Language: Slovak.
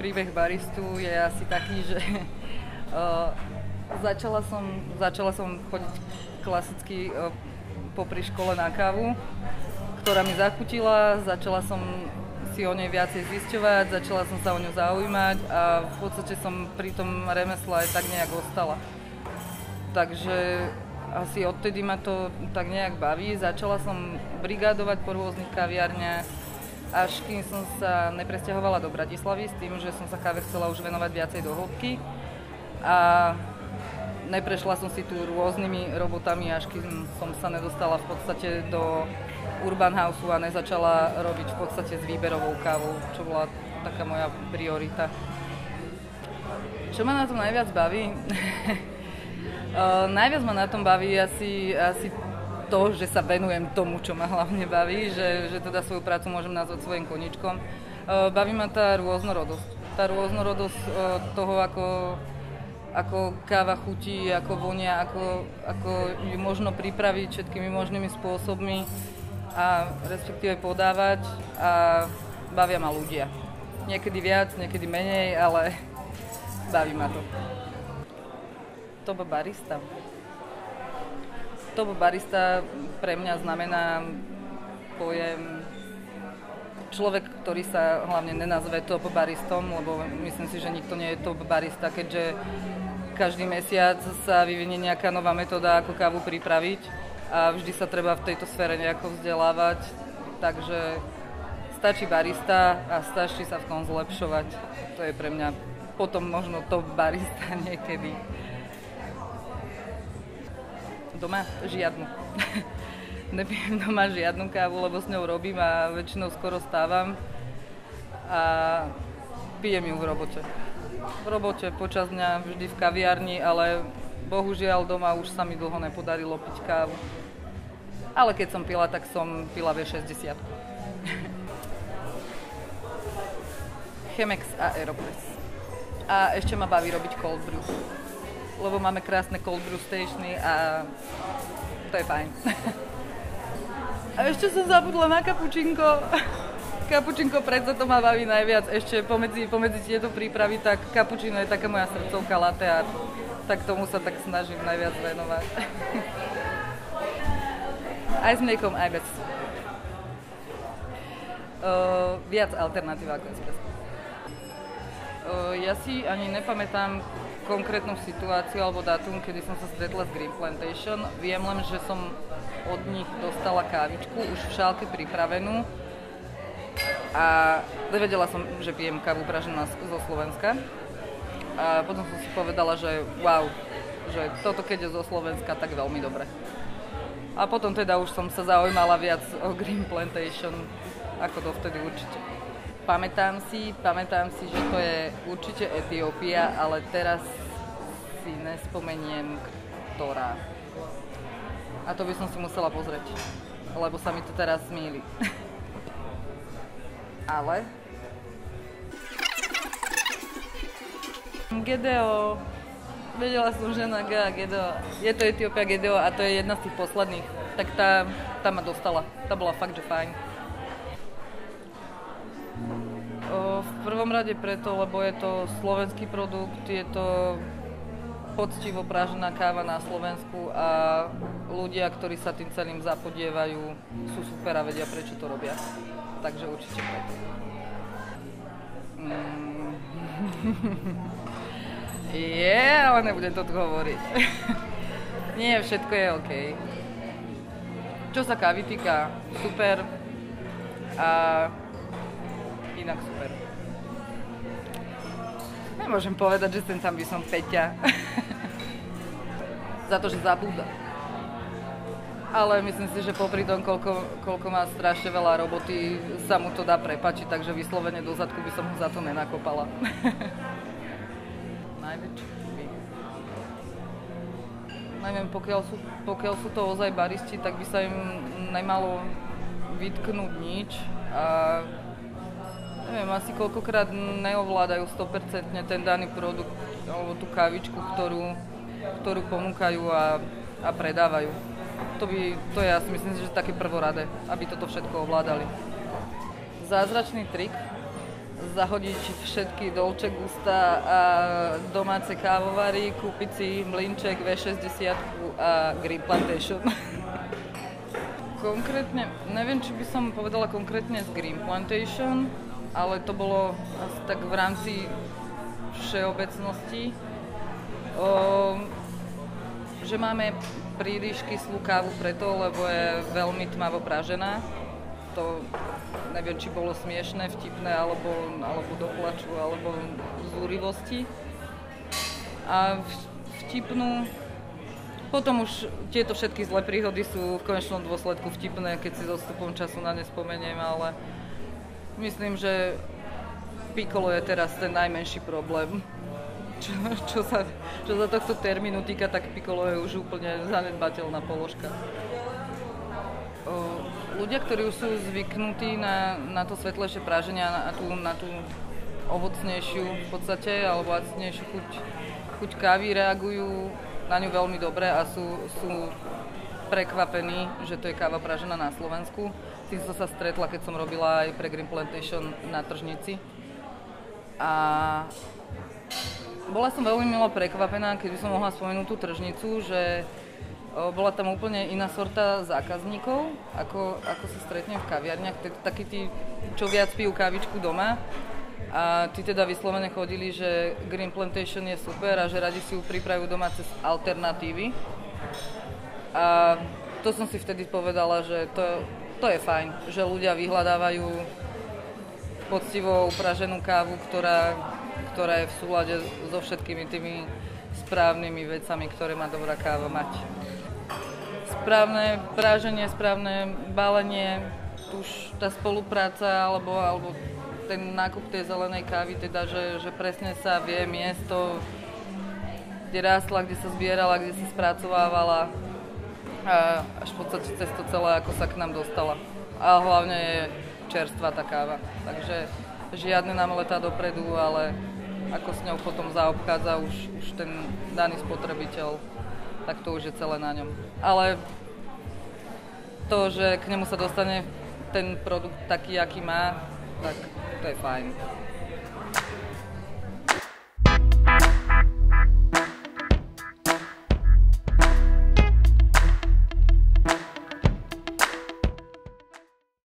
príbeh baristu je asi taký, že začala som chodiť klasicky popri škole na kávu, ktorá mi zachutila, začala som si o nej viacej zisťovať, začala som sa o ňu zaujímať a v podstate som pri tom remesle aj tak nejak ostala. Takže asi odtedy ma to tak nejak baví. Začala som brigádovať po rôznych kaviarniach, až kým som sa nepresťahovala do Bratislavy s tým, že som sa káve chcela už venovať viacej do hĺbky. A neprešla som si tu rôznymi robotami, až kým som sa nedostala v podstate do Urban Houseu a nezačala robiť v podstate s výberovou kávou, čo bola taká moja priorita. Čo ma na tom najviac baví? Najviac ma na tom baví asi to, že sa venujem tomu, čo ma hlavne baví, že teda svoju prácu môžem nazvať svojím koníčkom. Baví ma tá rôznorodosť. Tá rôznorodosť toho, ako káva chutí, ako vonia, ako ju možno pripraviť všetkými možnými spôsobmi a respektíve podávať a bavia ma ľudia. Niekedy viac, niekedy menej, ale baví ma to. Top barista. Top barista pre mňa znamená pojem človek, ktorý sa hlavne nenazve top baristom, lebo myslím si, že nikto nie je top barista, keďže každý mesiac sa vyvinie nejaká nová metóda, ako kávu pripraviť a vždy sa treba v tejto sfére nejako vzdelávať, takže stačí barista a stačí sa v tom zlepšovať. To je pre mňa potom možno top barista niekedy. Doma žiadnu. Nepijem doma žiadnu kávu, lebo s ňou robím a väčšinou skoro stávam a pijem ju v robote. V robote počas dňa vždy v kaviarni, ale bohužiaľ doma už sa mi dlho nepodarilo piť kávu. Ale keď som pila, tak som pila V60. Chemex a Aeropress. A ešte ma baví robiť cold brew. Lebo máme krásne cold brew stationy a to je fajn. A ešte som zabudla na kapučinko. Kapučinko predsa to ma baví najviac. Ešte pomedzi tieto prípravy, tak kapučino je taká moja srdcovka latte art. Tak tomu sa tak snažím najviac venovať. Aj s mliekom, aj bez. Viac alternatív ako espresso. Ja si ani nepamätám konkrétnu situáciu alebo dátum, kedy som sa stretla s Green Plantation. Viem len, že som od nich dostala kávičku, už v šálke pripravenú. A nevedela som, že pijem kávu praženú zo Slovenska. A potom som si povedala, že wow, že toto keď je zo Slovenska, tak veľmi dobre. A potom teda už som sa zaujímala viac o Green Plantation, ako dovtedy určite. Pamätám si, že to je určite Etiópia, ale teraz si nespomeniem, ktorá. A to by som si musela pozrieť, lebo sa mi to teraz zmýli. Ale GDO, vedela som, že na GDO, je to Etiópia GDO a to je jedna z tých posledných, tak tá ma dostala, tá bola fakt, že fajn. V prvom rade preto, lebo je to slovenský produkt, je to poctivo pražená káva na Slovensku a ľudia, ktorí sa tým celým zapodievajú, sú super a vedia, prečo to robia. Takže určite preto. Ale nebudem to tu hovoriť. Nie, všetko je OK. Čo sa kávy týka, super. A inak super. Nemôžem povedať, že sem tam by som Peťa. Za to, že zabúda. Ale myslím si, že popri tom, koľko má strašne veľa roboty, sa mu to dá prepáčiť, takže vyslovene do zadku by som ho za to nenakopala. Najväčší chyby. Neviem, pokiaľ sú to ozaj baristi, tak by sa im nemalo vytknúť nič. A neviem, asi koľkokrát neovládajú 100% ten daný produkt alebo tú kávičku, ktorú ponúkajú a predávajú. To je asi myslím si, že také prvoradé, aby toto všetko ovládali. Zázračný trik zahodiť všetky Dolce Gusta a domáce kávovary, kúpiť si mlynček, V60 a Green Plantation. Konkrétne, neviem, či by som povedala konkrétne z Green Plantation, ale to bolo asi tak v rámci všeobecnosti, že máme príliš kyslú kávu preto, lebo je veľmi tmavo pražená. To neviem, či bolo smiešné, vtipné, alebo do plaču, alebo zúrivosti. A vtipnú... Potom už tieto všetky zlé príhody sú v konečnom dôsledku vtipné, keď si s odstupom času na ne spomeniem, ale myslím, že Piccolo je teraz ten najmenší problém. Čo sa tohto termínu týka, tak Piccolo je už úplne zanedbateľná položka. Ľudia, ktorí už sú zvyknutí na to svetlejšie práženie a na tú ovocnejšiu v podstate, alebo acnejšiu chuť kávy, reagujú na ňu veľmi dobre a sú prekvapení, že to je káva pražená na Slovensku. S tým som sa stretla, keď som robila aj pre Green Plantation na tržnici. A bola som veľmi milo prekvapená, keď som mohla spomenúť tú tržnicu, že bola tam úplne iná sorta zákazníkov, ako sa stretnem v kaviarniach. Takí tí, čo viac pijú kávičku doma. A tí teda vyslovene chodili, že Green Plantation je super a že radi si ju pripravujú doma cez alternatívy. A to som si vtedy povedala, že to je fajn, že ľudia vyhľadávajú poctivo upraženú kávu, ktorá je v súlade so všetkými tými správnymi vecami, ktoré má dobrá káva mať. Správne práženie, správne balenie, už tá spolupráca alebo ten nákup tej zelenej kávy, teda, že presne sa vie miesto, kde rástla, kde sa zbierala, kde sa spracovávala a až v podstate cez to celé, ako sa k nám dostala. A hlavne je čerstvá tá káva, takže žiadne námletá dopredu, ale ako s ňou potom zaobchádza už ten daný spotrebiteľ, tak to už je celé na ňom. Ale to, že k nemu sa dostane ten produkt taký, aký má, tak to je fajn.